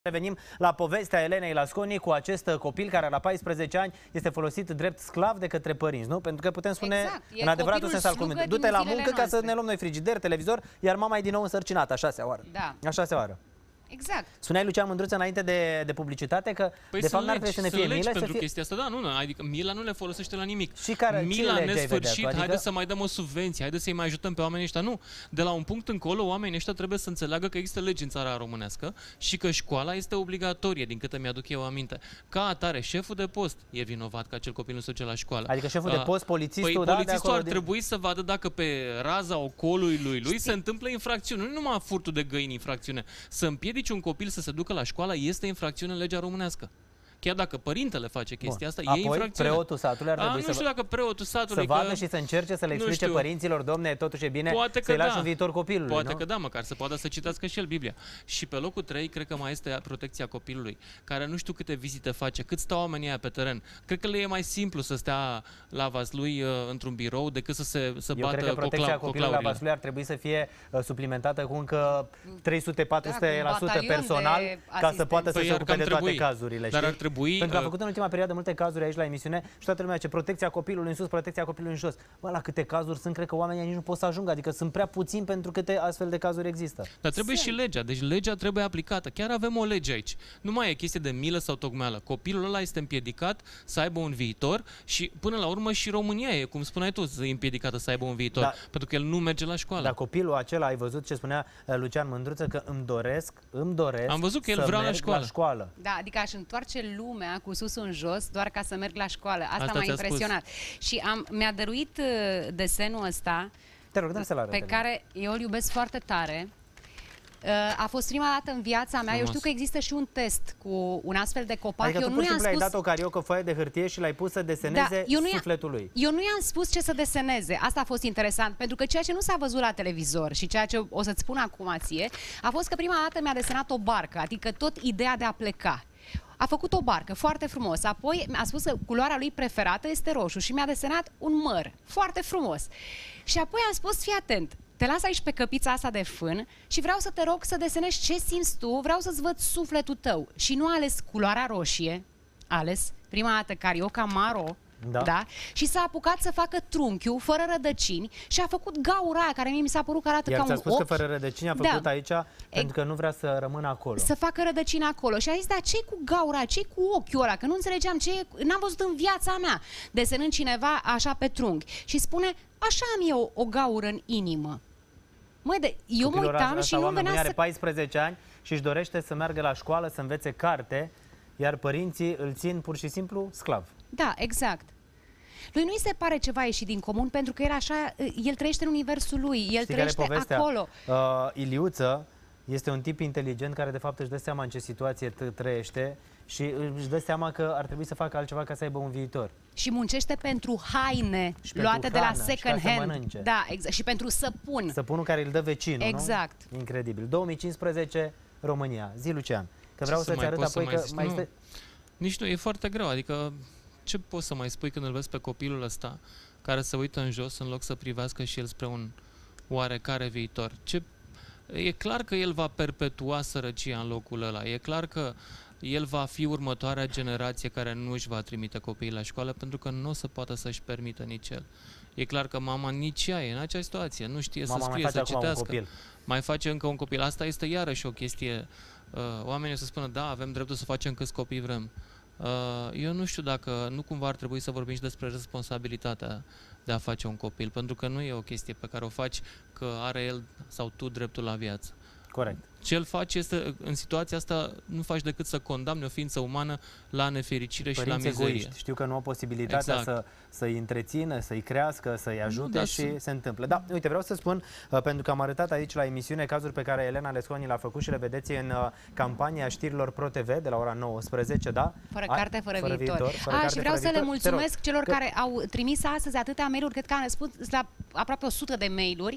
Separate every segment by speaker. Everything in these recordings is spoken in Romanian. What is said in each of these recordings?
Speaker 1: Revenim la povestea Elenei Lasconi cu acest copil care la 14 ani este folosit drept sclav de către părinți, nu? Pentru că putem spune în adevăratul sens al cuvântului. Du-te la muncă ca să ne luăm noi frigider, televizor, iar mama e din nou însărcinată, a 6-a oară.
Speaker 2: Da.
Speaker 1: A 6-a oară.
Speaker 2: Exact.
Speaker 1: Spuneai, Lucian Mândruță, înainte de publicitate că de fapt n-ar trebui să ne fie milă
Speaker 3: pentru chestia asta, da, nu, adică mila nu le folosește la nimic.
Speaker 1: Și care,
Speaker 3: mila nesfârșit,
Speaker 1: adică...
Speaker 3: haideți să mai dăm o subvenție, haideți să-i mai ajutăm pe oamenii ăștia. Nu, de la un punct încolo, oamenii ăștia trebuie să înțeleagă că există legi în țara românească și că școala este obligatorie, din câte mi-aduc eu aminte. Ca atare, șeful de post e vinovat că acel copil nu se duce la școală.
Speaker 1: Adică șeful de post, polițistul,
Speaker 3: păi,
Speaker 1: da,
Speaker 3: polițistul ar trebui să vadă dacă pe raza ocolului lui se întâmplă infracțiuni. Nu numai furtul de găini infracțiune. Să împiedici un copil să se ducă la școală este infracțiune în legea românească. Chiar dacă părintele face chestia asta, e infracțiune.
Speaker 1: Preotul satului ar trebui
Speaker 3: nu știu dacă preotul satului
Speaker 1: să vadă și să încerce să le explice părinților, domne, totuși e bine să-i lași un viitor copilului.
Speaker 3: Poate că da, măcar să poată să citească și el Biblia. Și pe locul 3, cred că mai este protecția copilului, care nu știu câte vizite face, cât stau oamenii aia pe teren. Cred că le e mai simplu să stea la Vaslui într-un birou decât să bată coclaurile.
Speaker 1: Eu cred că protecția copilului la Vaslui ar trebui să fie suplimentată cu încă 300-400% personal ca să poată să se ocupe de toate cazurile.
Speaker 3: Dar ar trebui.
Speaker 1: Pentru că a făcut în ultima perioadă multe cazuri aici la emisiune și toată lumea zice protecția copilului în sus, protecția copilului în jos. Bă, la câte cazuri sunt, cred că oamenii nici nu pot să ajungă, adică sunt prea puțini pentru câte astfel de cazuri există.
Speaker 3: Dar trebuie și legea, deci legea trebuie aplicată. Chiar avem o lege aici. Nu mai e chestie de milă sau tocmeală. Copilul ăla este împiedicat să aibă un viitor și până la urmă și România e, cum spuneai tu, împiedicată să aibă un viitor, pentru că el nu merge la școală.
Speaker 1: Dar copilul acela, ai văzut ce spunea Lucian Mândruță, că îmi doresc
Speaker 3: Am văzut că el vrea la
Speaker 1: școală.
Speaker 2: Da, adică aș întoarce lumea cu sus în jos doar ca să merg la școală. Asta m-a impresionat. Și mi-a dăruit desenul ăsta,
Speaker 1: te rog, pe
Speaker 2: care eu îl iubesc foarte tare. A fost prima dată în viața mea. Eu știu că există și un test cu un astfel de copac.
Speaker 1: Adică tu pur și simplu ai dat o cariocă, foaie de hârtie și l-ai pus să deseneze sufletul lui.
Speaker 2: Eu nu i-am spus ce să deseneze. Asta a fost interesant, pentru că ceea ce nu s-a văzut la televizor și ceea ce o să-ți spun acum ție, a fost că prima dată mi-a desenat o barcă, adică tot ideea de a pleca. A făcut o barcă, foarte frumos. Apoi mi-a spus că culoarea lui preferată este roșu și mi-a desenat un măr, foarte frumos. Și apoi am spus, fii atent, te las aici pe căpița asta de fân și vreau să te rog să desenezi ce simți tu, vreau să-ți văd sufletul tău. Și nu a ales culoarea roșie, a ales prima dată carioca maro, da? Și s-a apucat să facă trunchiul fără rădăcini și a făcut gaura aia, care mie mi s-a părut că arată ca un
Speaker 1: spus că fără rădăcini a făcut aici pentru că nu vrea să rămână acolo. Să facă
Speaker 2: rădăcini acolo. Și a zis, da, ce-i cu gaura, ce-i cu ochiul ăla? Că nu înțelegeam n-am văzut în viața mea, desenând cineva așa pe trunchi. Și spune, așa am eu o gaură în inimă. Măi, eu mă uitam și nu venea să...
Speaker 1: are 14 ani și își dorește să meargă la școală, să învețe carte, iar părinții îl țin pur și simplu sclav.
Speaker 2: Da, exact. Lui nu-i se pare ceva ieșit din comun, pentru că el așa, el trăiește în universul lui, el trăiește acolo.
Speaker 1: Iliuță este un tip inteligent care de fapt își dă seama în ce situație trăiește și își dă seama că ar trebui să facă altceva ca să aibă un viitor.
Speaker 2: Și muncește pentru haine luate de la second hand. Da, exact. Și pentru săpun.
Speaker 1: Săpunul care îl dă vecinul,
Speaker 2: exact.
Speaker 1: Nu? Incredibil. 2015, România. Zi, Lucian, că vreau să-ți arăt apoi că mai este...
Speaker 3: Nici nu, e foarte greu, adică ce poți să mai spui când îl vezi pe copilul ăsta care se uită în jos în loc să privească și el spre un oarecare viitor? E clar că el va perpetua sărăcia în locul ăla. E clar că el va fi următoarea generație care nu își va trimite copiii la școală pentru că nu o să poată să-și permită nici el. E clar că mama nici ea e în acea situație. Nu știe să scrie, să citească. Mai face încă un copil. Asta este iarăși o chestie. Oamenii o să spună, da, avem dreptul să facem câți copii vrem. Eu nu știu dacă nu cumva ar trebui să vorbim și despre responsabilitatea de a face un copil, pentru că nu e o chestie pe care o faci că are el sau tu dreptul la viață.
Speaker 1: Corect.
Speaker 3: Ce el face este, în situația asta, nu faci decât să condamni o ființă umană la nefericire și la mizerie.
Speaker 1: Egoiști. Știu că nu au posibilitatea să-i întrețină, să-i crească, să-i ajute și se întâmplă. Da, uite, vreau să spun, pentru că am arătat aici la emisiune cazuri pe care Elena Lasconi le-a făcut și le vedeți în campania știrilor ProTV de la ora 19, da?
Speaker 2: Fără carte, fără viitor. Și vreau să le mulțumesc celor care au trimis astăzi atâtea mail-uri, cred că am răspuns la aproape 100 de mail-uri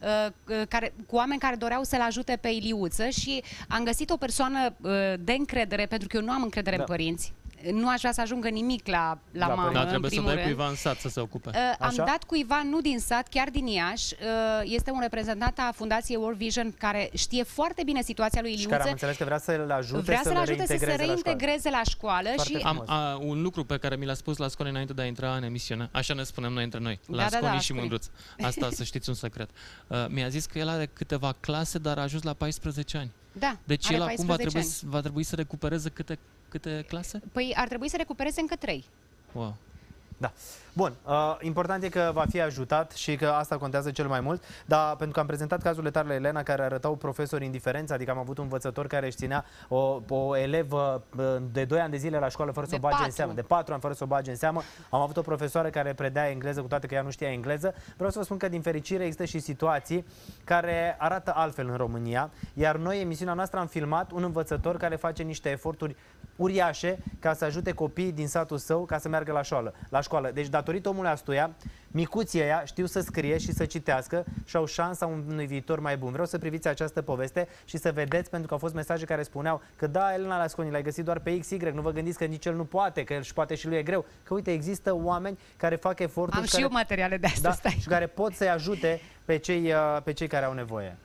Speaker 2: cu oameni care doreau să-l ajute pe Iliuță și am găsit o persoană de încredere, pentru că eu nu am încredere în părinți. nu aș vrea să ajungă nimic la mamă,
Speaker 3: Dar trebuie
Speaker 2: în
Speaker 3: să dai
Speaker 2: rând.
Speaker 3: cuiva în sat să se ocupe.
Speaker 2: Am dat cuiva, nu din sat, chiar din Iași. Este un reprezentant a Fundației World Vision care știe foarte bine situația lui Iliuță.
Speaker 1: Și care am înțeles că vrea să-l ajute,
Speaker 2: să se reintegreze la școală. Și
Speaker 3: un lucru pe care mi l-a spus Lasconi înainte de a intra în emisiune, așa ne spunem noi între noi, Lasconi și Mândruț. Asta să știți un secret. Mi-a zis că el are câteva clase, dar a ajuns la 14 ani.
Speaker 2: Da,
Speaker 3: deci el acum va trebui să recupereze câte clase?
Speaker 2: Păi ar trebui să recupereze încă 3.
Speaker 3: Wow.
Speaker 1: Da. Bun, important e că va fi ajutat și că asta contează cel mai mult, dar pentru că am prezentat cazurile tale, Elena, care arătau profesori indiferenți, adică am avut un învățător care își ținea o elevă de 2 ani de zile la școală fără să o bage în seamă, de 4 ani fără să o bage în seamă, am avut o profesoară care predea engleză cu toate că ea nu știa engleză. Vreau să vă spun că din fericire există și situații care arată altfel în România, iar noi, emisiunea noastră, am filmat un învățător care face niște eforturi uriașe ca să ajute copiii din satul său ca să meargă la școală. Deci, datorită omului astuia, micuții ăia știu să scrie și să citească și au șansa unui viitor mai bun. Vreau să priviți această poveste și să vedeți, pentru că au fost mesaje care spuneau că da, Elena Lasconi, l-ai găsit doar pe XY, nu vă gândiți că nici el nu poate, că el și poate și lui e greu. Că uite, există oameni care fac eforturi.
Speaker 2: Am și eu materiale de astea,
Speaker 1: da, și care pot să-i ajute pe cei care au nevoie.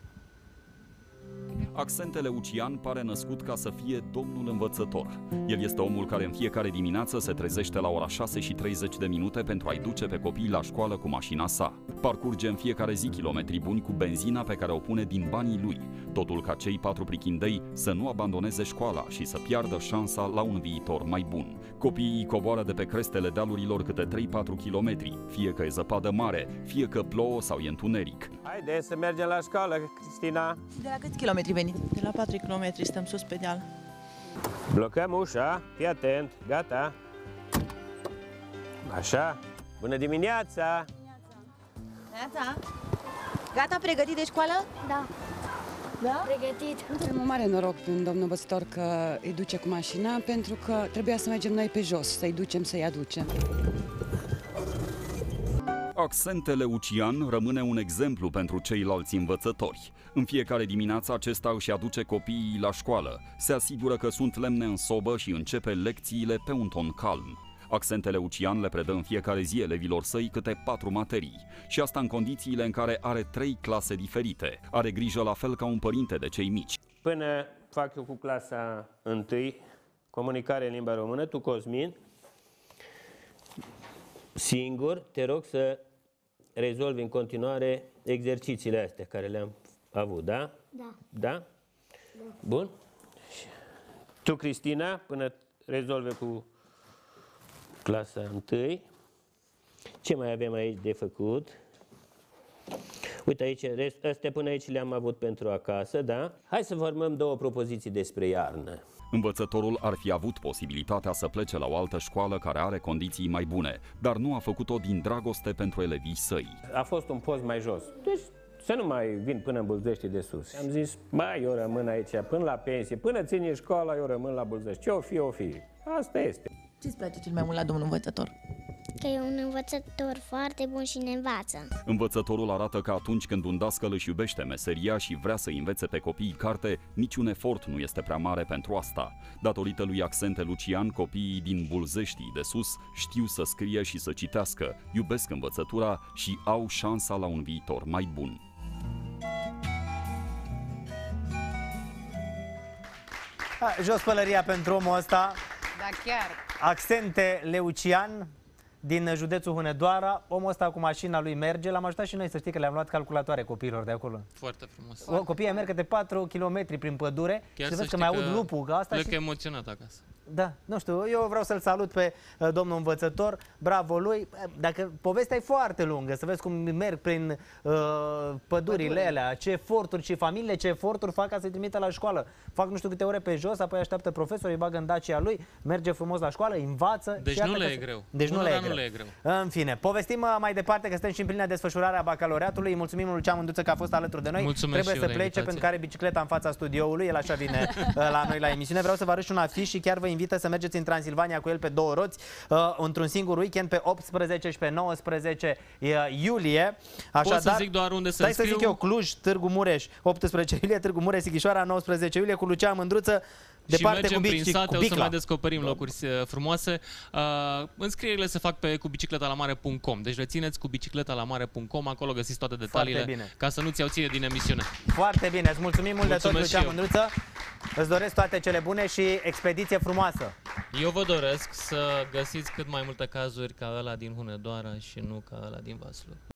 Speaker 4: Accente Leucian pare născut ca să fie domnul învățător. El este omul care în fiecare dimineață se trezește la ora 6:30 pentru a-i duce pe copii la școală cu mașina sa. Parcurge în fiecare zi kilometri buni cu benzina pe care o pune din banii lui. Totul ca cei 4 prichindei să nu abandoneze școala și să piardă șansa la un viitor mai bun. Copiii coboară de pe crestele dealurilor câte 3-4 kilometri, fie că e zăpadă mare, fie că plouă sau e întuneric.
Speaker 5: Haide să mergem la școală, Cristina.
Speaker 6: De la câți kilometri veniți? De la 4 km, stăm sus pe deal.
Speaker 5: Blocăm ușa, fii atent, gata. Așa, bună dimineața!
Speaker 6: Neața? Gata, pregătit de școală?
Speaker 7: Da.
Speaker 6: Da?
Speaker 7: Pregătit.
Speaker 8: Avem un mare noroc în domnul învățător că îi duce cu mașina, pentru că trebuia să mergem noi pe jos, să-i ducem, să-i aducem.
Speaker 4: Accente Leucian rămâne un exemplu pentru ceilalți învățători. În fiecare dimineață acesta își aduce copiii la școală, se asigură că sunt lemne în sobă și începe lecțiile pe un ton calm. Accente Leucian le predă în fiecare zi elevilor săi câte 4 materii și asta în condițiile în care are 3 clase diferite. Are grijă la fel ca un părinte de cei mici.
Speaker 5: Până fac eu cu clasa 1, comunicare în limba română, tu, Cosmin, singur, te rog să rezolvi în continuare exercițiile astea care le-am avut, da?
Speaker 7: Da.
Speaker 5: Da? Bun. Tu, Cristina, până rezolve cu clasa 1. Ce mai avem aici de făcut? Uite aici, astea până aici le-am avut pentru acasă, da? Hai să formăm 2 propoziții despre iarnă.
Speaker 4: Învățătorul ar fi avut posibilitatea să plece la o altă școală care are condiții mai bune, dar nu a făcut-o din dragoste pentru elevii săi.
Speaker 5: A fost un post mai jos, deci să nu mai vin până în Bulzești de sus. Am zis, eu rămân aici până la pensie, până ține școala, eu rămân la Bulzești. Ce o fi, o fi. Asta este.
Speaker 6: Ce-ți place cel mai mult la domnul învățător?
Speaker 7: Că e un învățător foarte bun și ne învață.
Speaker 4: Învățătorul arată că atunci când un dascăl își iubește meseria și vrea să învețe pe copiii carte, niciun efort nu este prea mare pentru asta. Datorită lui Accente Leucian, copiii din Bulzeștii de sus știu să scrie și să citească, iubesc învățătura și au șansa la un viitor mai bun.
Speaker 1: Jos pălăria pentru omul ăsta.
Speaker 2: Da, chiar.
Speaker 1: Accente Leucian din județul Hunedoara. Omul ăsta cu mașina lui merge. L-am ajutat și noi, să știi că le-am luat calculatoare copiilor de acolo.
Speaker 3: Foarte frumos.
Speaker 1: Copiii merg câte 4 km prin pădure.
Speaker 3: Chiar
Speaker 1: și vezi că mai aud lupul. Că asta
Speaker 3: plec emoționat acasă.
Speaker 1: Da, nu știu, eu vreau să-l salut pe domnul învățător, bravo lui. Dacă povestea e foarte lungă, să vezi cum merg prin pădurile alea, ce eforturi și familiile, ce eforturi fac ca să-i trimită la școală. Fac nu știu câte ore pe jos, apoi așteaptă profesorul, îi bagă în Dacia lui, merge frumos la școală, învață.
Speaker 3: Deci nu le e greu.
Speaker 1: Deci nu le e greu. În fine, povestim mai departe că suntem și în plină desfășurare a bacalaureatului. Îi mulțumim lui Lucian Mândruță că a fost alături de noi.
Speaker 3: Mulțumesc.
Speaker 1: Trebuie să plece pentru că are bicicleta în fața studioului, el așa vine la noi la emisiune. Vreau să vă arăt și un afiș și chiar vă invită să mergeți în Transilvania cu el pe 2 roți într-un singur weekend pe 18 și pe 19 iulie.
Speaker 3: Așadar, pot să zic doar unde să
Speaker 1: zic eu: Cluj, Târgu Mureș, 18 iulie, Târgu Mureș, Sighișoara, 19 iulie, cu Lucian Mândruță. Departe
Speaker 3: mergem
Speaker 1: cu
Speaker 3: prin sate,
Speaker 1: cu
Speaker 3: o
Speaker 1: bicla.
Speaker 3: să mai descoperim locuri frumoase. Înscrierile se fac pe cubicicletalamare.com. Deci rețineți cubicicletalamare.com, acolo găsiți toate detaliile ca să nu-ți iau ție din emisiune.
Speaker 1: Foarte bine, îți mulțumim mult de tot, Lucian Mândruță. Îți doresc toate cele bune și expediție frumoasă.
Speaker 3: Eu vă doresc să găsiți cât mai multe cazuri ca ăla din Hunedoara și nu ca ăla din Vaslui.